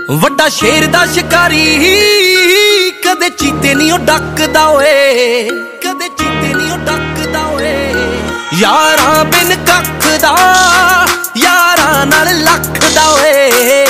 ਵੱਡਾ ਸ਼ੇਰ ਦਾ ਸ਼ਿਕਾਰੀ ਕਦੇ ਚੀਤੇ ਨਹੀਂ ਉਹ ਡੱਕਦਾ ਓਏ, ਕਦੇ ਚੀਤੇ ਨਹੀਂ ਉਹ ਡੱਕਦਾ ਓਏ। ਯਾਰਾਂ ਬਿਨ ਕੱਖ ਦਾ, ਯਾਰਾਂ ਨਾਲ ਲੱਖ ਦਾ ਓਏ।